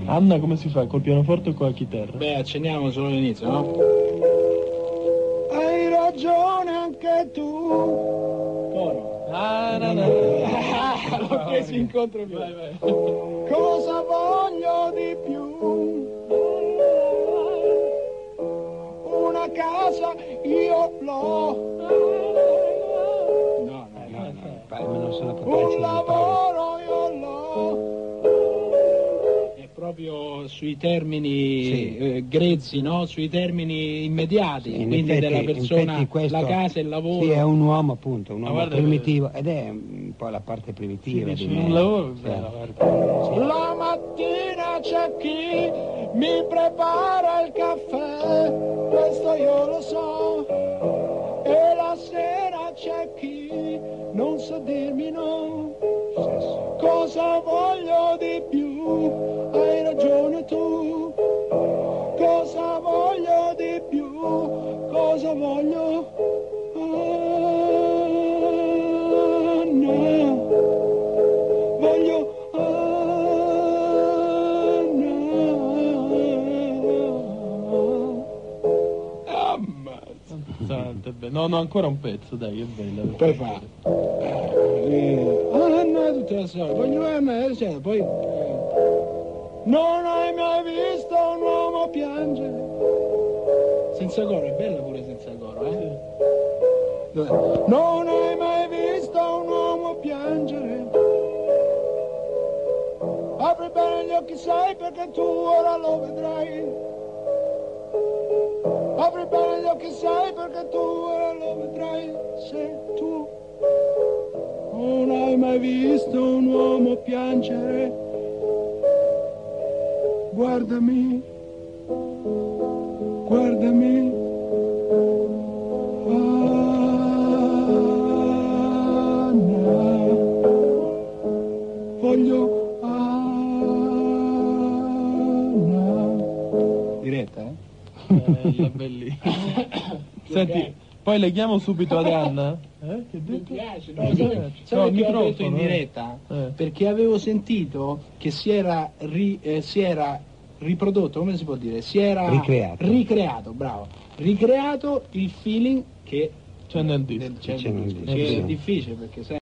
Anna come si fa? Col pianoforte o con la chitarra? Beh, accenniamo solo l'inizio, no? Hai ragione anche tu. Coro. L'ho preso in contropiede. Vai, vai. Cosa voglio di più? Una casa io l'ho. No, Ma non sono Un capaci di lavoro io l'ho. è proprio sui termini Sì. grezzi, no? Sui termini immediati, Sì, in quindi effetti- della in persona, effetti questo- la casa e il lavoro. Sì, è un uomo appunto, un uomo guarda, primitivo, ed è un po' la parte primitiva Dici, di me. un lavoro, Sì. bella, guarda. La mattina c'è chi mi prepara il caffè, questo io lo so. E la sera c'è chi non sa dirmi no. Cosa voglio di più? Hai ragione tu. Cosa voglio di più? Cosa voglio? Anna. Voglio Anna. Sante, no, no, ancora un pezzo, dai, è bella. Poi fa Anna tutta la storia, voglio Anna, cioè, poi Non hai mai visto un uomo piangere? senza coro, è bella pure senza coro, Dov'è? Non hai mai visto un uomo piangere? Apri bene gli occhi, sai, perché tu ora lo vedrai. Apri bene gli occhi, sai, perché tu ora lo vedrai. Se tu non hai mai visto un uomo piangere, guardami, guardami. Anna, voglio Anna. Diretta, Bella, bellissima. Senti, poi leghiamo subito ad Anna. Che Mi detto? piace, Mi no? piace. Sai No, il perché ho detto microfono, in diretta? Eh. Perché avevo sentito che si era riprodotto, come si può dire? Si era Ricreato. bravo. Ricreato il feeling che C'è nel disco. c'è C'è nel nel disco, disco, che sì. è difficile perché sai